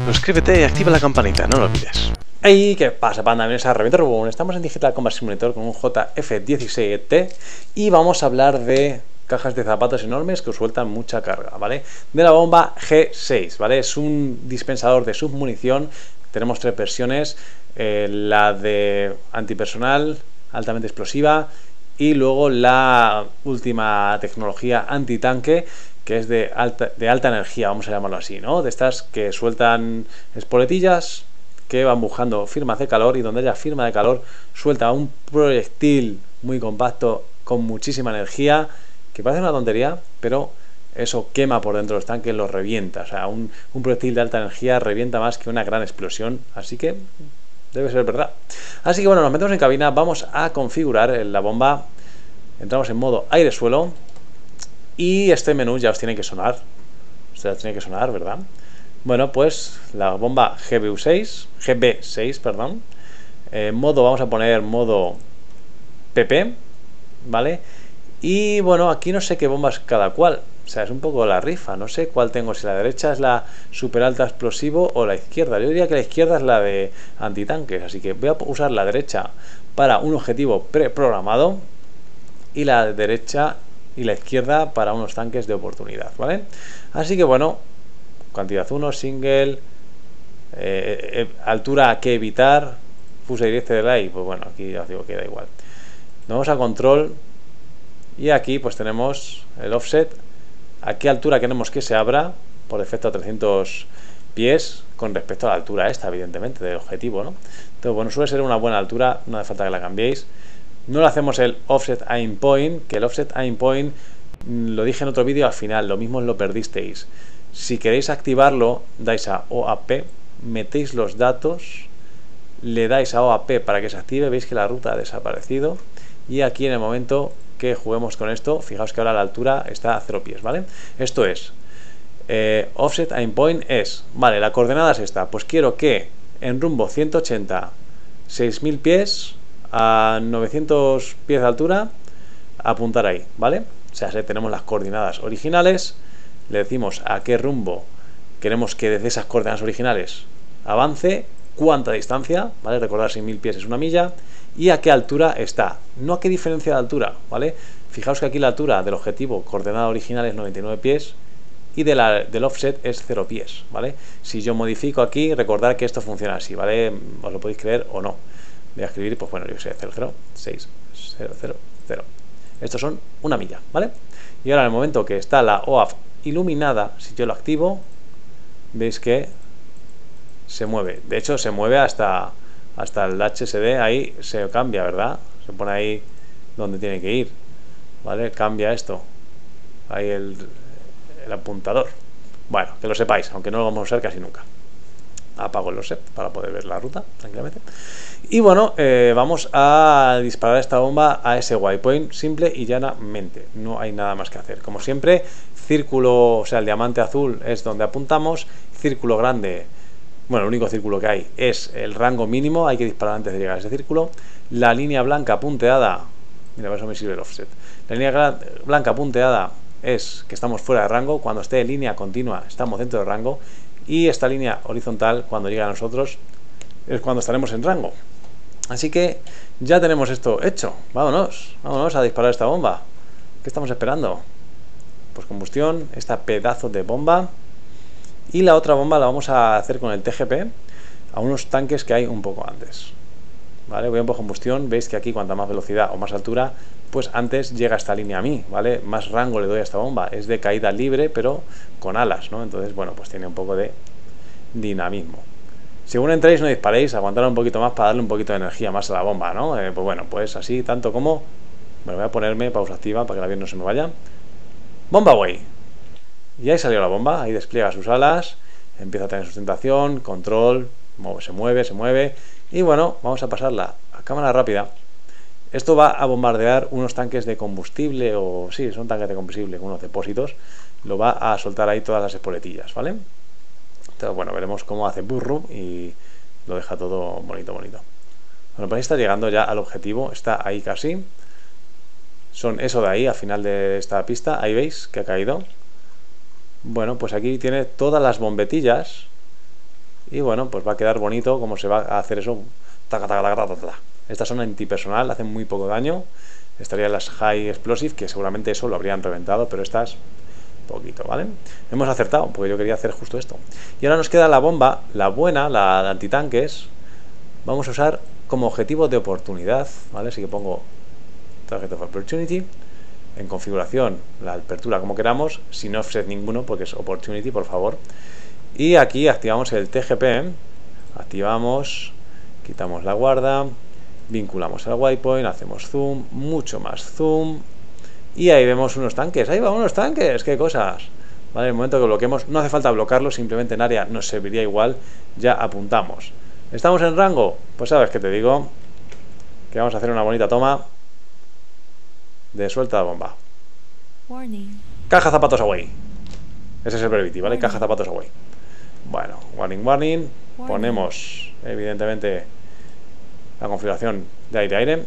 suscríbete y activa la campanita, no lo olvides. Hey, ¿qué pasa, panda? Bienvenidos a Reviento Rubón. Estamos en Digital Combat Simulator con un JF16T y vamos a hablar de cajas de zapatos enormes que sueltan mucha carga, ¿vale? De la bomba G6, ¿vale? Es un dispensador de submunición. Tenemos tres versiones, la de antipersonal, altamente explosiva, y luego la última tecnología antitanque, que es de alta energía, vamos a llamarlo así, ¿no? De estas que sueltan espoletillas que van buscando firmas de calor, y donde haya firma de calor suelta un proyectil muy compacto con muchísima energía, que parece una tontería, pero eso quema por dentro de los tanques, los revienta. O sea, un proyectil de alta energía revienta más que una gran explosión, así que debe ser verdad. Así que bueno, nos metemos en cabina, vamos a configurar la bomba. Entramos en modo aire-suelo y este menú ya os tiene que sonar. ¿Verdad? Bueno, pues la bomba GB6, perdón. Modo, vamos a poner modo PP, ¿vale? Y bueno, aquí no sé qué bomba es cada cual. O sea, es un poco la rifa, no sé cuál tengo, si la derecha es la super alta explosivo o la izquierda. Yo diría que la izquierda es la de antitanques, así que voy a usar la derecha para un objetivo preprogramado y la derecha y la izquierda para unos tanques de oportunidad, ¿vale? Así que bueno, cantidad 1, single, altura que evitar, fuse directo de delay, pues bueno, aquí ya os digo que da igual. Nos vamos a control y aquí pues tenemos el offset, a qué altura queremos que se abra, por defecto a 300 pies con respecto a la altura esta, evidentemente, del objetivo, ¿no? Entonces, bueno, suele ser una buena altura, no hace falta que la cambiéis. No le hacemos el offset aim point, que el offset aim point lo dije en otro vídeo al final, lo mismo lo perdisteis. Si queréis activarlo, dais a OAP, metéis los datos, le dais a OAP para que se active, veis que la ruta ha desaparecido, y aquí en el momento que juguemos con esto, fijaos que ahora la altura está a 0 pies, ¿vale? Esto es, offset aim point es, vale, la coordenada es esta, pues quiero que en rumbo 180, 6000 pies, a 900 pies de altura, apuntar ahí, ¿vale? O sea, tenemos las coordenadas originales, le decimos a qué rumbo queremos que desde esas coordenadas originales avance, cuánta distancia, ¿vale? Recordar 6000 pies es una milla, y a qué altura está, no a qué diferencia de altura, ¿vale? Fijaos que aquí la altura del objetivo coordenada original es 99 pies y del offset es 0 pies, ¿vale? Si yo modifico aquí, recordad que esto funciona así, ¿vale? Os lo podéis creer o no. Voy a escribir, pues bueno, yo sé, 00600. Estos son una milla, ¿vale? Y ahora en el momento que está la OAF iluminada, si yo lo activo, veis que se mueve. De hecho, se mueve hasta el HSD, ahí se cambia, ¿verdad? Se pone ahí donde tiene que ir, ¿vale? Cambia esto. Ahí el apuntador. Bueno, que lo sepáis, aunque no lo vamos a usar casi nunca. Apago el offset para poder ver la ruta tranquilamente. Y bueno, vamos a disparar esta bomba a ese waypoint, simple y llanamente. No hay nada más que hacer. Como siempre, círculo, o sea, el diamante azul es donde apuntamos. Círculo grande, bueno, el único círculo que hay es el rango mínimo. Hay que disparar antes de llegar a ese círculo. La línea blanca punteada, mira, por eso me sirve el offset. La línea blanca punteada es que estamos fuera de rango. Cuando esté en línea continua, estamos dentro de rango. Y esta línea horizontal, cuando llegue a nosotros, es cuando estaremos en rango. Así que ya tenemos esto hecho. Vámonos a disparar esta bomba. ¿Qué estamos esperando? Pues combustión, esta pedazo de bomba. Y la otra bomba la vamos a hacer con el TGP a unos tanques que hay un poco antes. ¿Vale? Voy a por combustión. Veis que aquí cuanta más velocidad o más altura, pues antes llega esta línea a mí, ¿vale? Más rango le doy a esta bomba. Es de caída libre, pero con alas, ¿no? Entonces, bueno, pues tiene un poco de dinamismo. Según entréis, no disparéis, aguantar un poquito más para darle un poquito de energía más a la bomba, ¿no? Pues bueno, pues así, tanto como... Bueno, voy a ponerme pausa activa para que el avión no se me vaya. ¡Bomba away! Y ahí salió la bomba, ahí despliega sus alas, empieza a tener sustentación, control, se mueve. Y bueno, vamos a pasarla a cámara rápida. Esto va a bombardear unos tanques de combustible, o sí, son tanques de combustible, unos depósitos. Lo va a soltar ahí todas las espoletillas, ¿vale? Entonces, bueno, veremos cómo hace burro y lo deja todo bonito. Bueno, pues ahí está llegando ya al objetivo, está ahí casi. Son eso de ahí, al final de esta pista, ahí veis que ha caído. Bueno, pues aquí tiene todas las bombetillas Y bueno, pues va a quedar bonito como se va a hacer eso. Taca, taca, taca, taca, taca. Estas son antipersonal, hacen muy poco daño. Estarían las High Explosive, que seguramente eso lo habrían reventado, pero estas poquito, ¿vale? Hemos acertado, porque yo quería hacer justo esto. Y ahora nos queda la bomba, la buena, la de antitanques. Vamos a usar como objetivo de oportunidad, ¿vale? Así que pongo Target of Opportunity. En configuración, la apertura como queramos, sin offset ninguno, porque es Opportunity, por favor. Y aquí activamos el TGP, activamos, quitamos la guarda, vinculamos al waypoint, hacemos zoom, mucho más zoom, y ahí vemos unos tanques. Ahí van unos tanques, qué cosas. Vale, en el momento que bloqueemos, no hace falta bloquearlo, simplemente en área nos serviría igual, ya apuntamos. ¿Estamos en rango? Pues sabes que te digo que vamos a hacer una bonita toma de suelta de bomba. Warning. Caja zapatos away. Ese es el brevity, ¿vale? Caja zapatos away. Bueno, warning, warning. Ponemos, evidentemente, la configuración de aire-aire.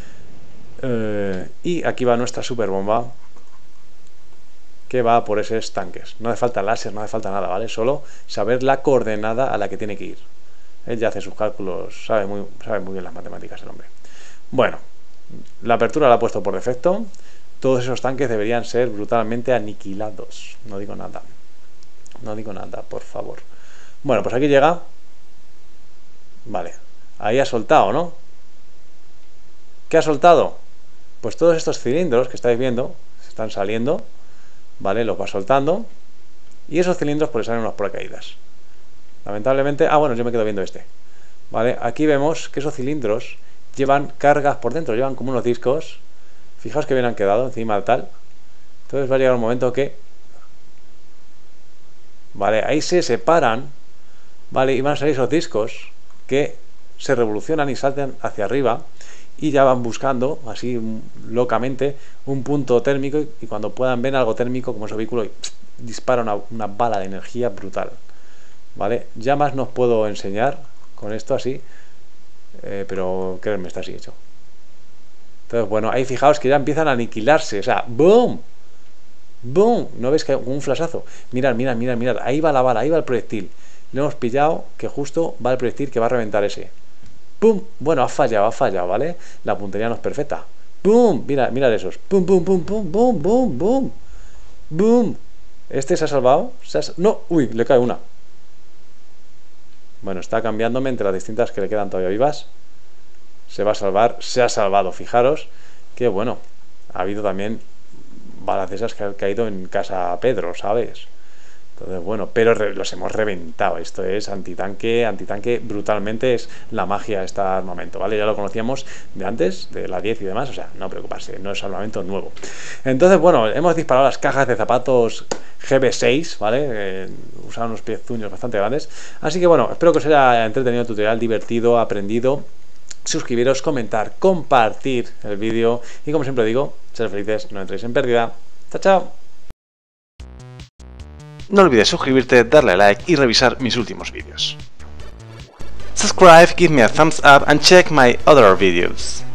Y aquí va nuestra super bomba, que va por esos tanques. No hace falta láser, no hace falta nada, ¿vale? Solo saber la coordenada a la que tiene que ir. Él ya hace sus cálculos, sabe muy bien las matemáticas el hombre. Bueno, la apertura la ha puesto por defecto. Todos esos tanques deberían ser brutalmente aniquilados. No digo nada. No digo nada, por favor. Bueno, pues aquí llega. Vale, ahí ha soltado, ¿no? ¿Qué ha soltado? Pues todos estos cilindros que estáis viendo se están saliendo, ¿vale? Los va soltando. Y esos cilindros pues salen unos paracaídas. Lamentablemente, bueno, yo me quedo viendo este. Vale, aquí vemos que esos cilindros llevan cargas por dentro, llevan como unos discos. Fijaos que bien han quedado encima del tal. Entonces va a llegar un momento que, vale, ahí se separan, vale, y van a salir esos discos que se revolucionan y saltan hacia arriba y ya van buscando así locamente un punto térmico, y cuando puedan ver algo térmico como ese vehículo, dispara una bala de energía brutal. Vale, ya más no os puedo enseñar con esto así, pero créanme, está así hecho. Entonces, bueno, ahí fijaos que ya empiezan a aniquilarse, o sea, ¡boom! ¡Boom! ¿No veis que hay un flashazo? Mirad, mirad, mirad, mirad, ahí va la bala, ahí va el proyectil. Le hemos pillado que justo va el proyectil que va a reventar ese. ¡Pum! Bueno, ha fallado, ¿vale? La puntería no es perfecta. ¡Pum! Mira, mirad esos. ¡Pum, pum, pum, pum, pum, pum, pum! ¡Boom! ¿Este se ha salvado? No, uy, le cae una. Bueno, está cambiándome entre las distintas que le quedan todavía vivas. Se va a salvar, se ha salvado. Fijaros que, bueno, ha habido también balas de esas que han caído en casa Pedro, ¿sabes? Entonces, bueno, pero los hemos reventado. Esto es antitanque brutalmente. Es la magia de este armamento, ¿vale? Ya lo conocíamos de antes, de la 10 y demás. O sea, no preocuparse, no es armamento nuevo. Entonces, bueno, hemos disparado las cajas de zapatos GB6, ¿vale? Usaron unos piezuños bastante grandes. Así que, bueno, espero que os haya entretenido el tutorial, divertido, aprendido. Suscribiros, comentar, compartir el vídeo. Y como siempre digo, ser felices, no entréis en pérdida. Chao, chao. No olvides suscribirte, darle a like y revisar mis últimos vídeos. Subscribe, give me a thumbs up and check my other videos.